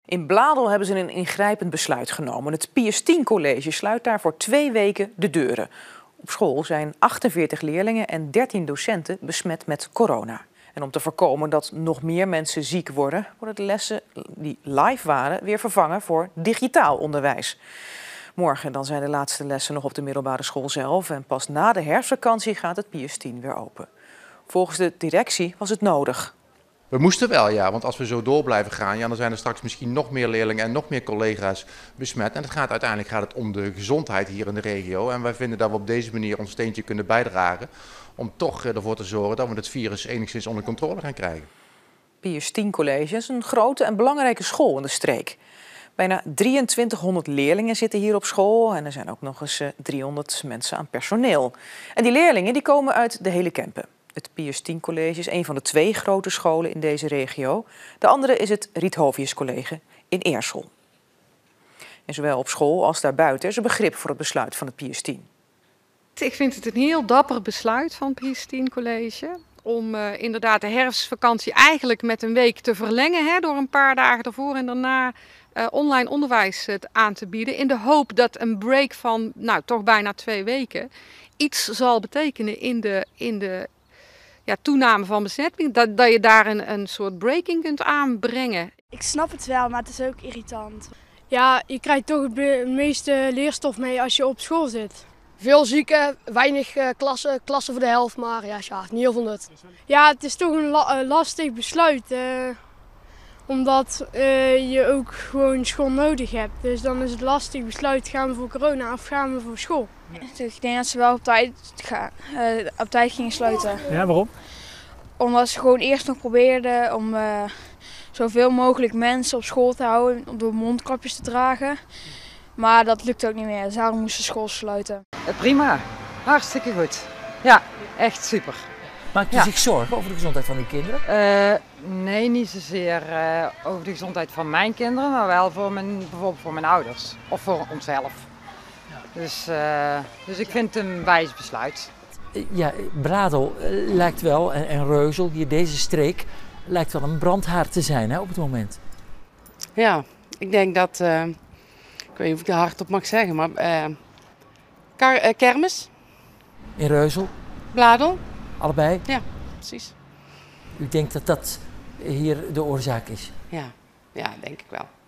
In Bladel hebben ze een ingrijpend besluit genomen. Het Pius X College sluit daar voor 2 weken de deuren. Op school zijn 48 leerlingen en 13 docenten besmet met corona. En om te voorkomen dat nog meer mensen ziek worden de lessen die live waren weer vervangen voor digitaal onderwijs. Morgen dan zijn de laatste lessen nog op de middelbare school zelf. En pas na de herfstvakantie gaat het Pius X weer open. Volgens de directie was het nodig. We moesten wel, ja, want als we zo door blijven gaan, ja, dan zijn er straks misschien nog meer leerlingen en nog meer collega's besmet. En uiteindelijk gaat het om de gezondheid hier in de regio. En wij vinden dat we op deze manier ons steentje kunnen bijdragen om toch ervoor te zorgen dat we het virus enigszins onder controle gaan krijgen. Pius X College is een grote en belangrijke school in de streek. Bijna 2300 leerlingen zitten hier op school en er zijn ook nog eens 300 mensen aan personeel. En die leerlingen die komen uit de hele Kempen. Het Pius X College is een van de 2 grote scholen in deze regio. De andere is het Riethovius College in Eersel. En zowel op school als daarbuiten is er begrip voor het besluit van het Pius X. Ik vind het een heel dapper besluit van het Pius X College. Om inderdaad de herfstvakantie eigenlijk met een week te verlengen. Door een paar dagen ervoor en daarna online onderwijs aan te bieden. In de hoop dat een break van toch bijna 2 weken iets zal betekenen in de toename van besmetting. Dat je daar een soort breaking kunt aanbrengen. Ik snap het wel, maar het is ook irritant. Ja, je krijgt toch het meeste leerstof mee als je op school zit. Veel zieken, weinig klassen voor de helft, maar ja, niet heel veel nut. Ja, het is toch een lastig besluit, omdat je ook gewoon school nodig hebt. Dus dan is het lastig besluit, gaan we voor corona of gaan we voor school? Ik denk dat ze wel op tijd gingen sluiten. Ja, waarom? Omdat ze gewoon eerst nog probeerden om zoveel mogelijk mensen op school te houden, door mondkapjes te dragen. Maar dat lukt ook niet meer, dus daarom moesten school sluiten. Prima, hartstikke goed. Ja, echt super. Maakt u zich zorgen over de gezondheid van uw kinderen? Nee, niet zozeer over de gezondheid van mijn kinderen, maar wel voor bijvoorbeeld voor mijn ouders of voor onszelf. Dus ik vind het een wijs besluit. Ja, Bladel lijkt wel, en Reuzel, hier deze streek, lijkt wel een brandhaard te zijn op het moment. Ja, ik denk dat, ik weet niet of ik er hardop mag zeggen, maar kermis. In Reuzel? Bladel. Allebei? Ja, precies. U denkt dat dat hier de oorzaak is? Ja, denk ik wel.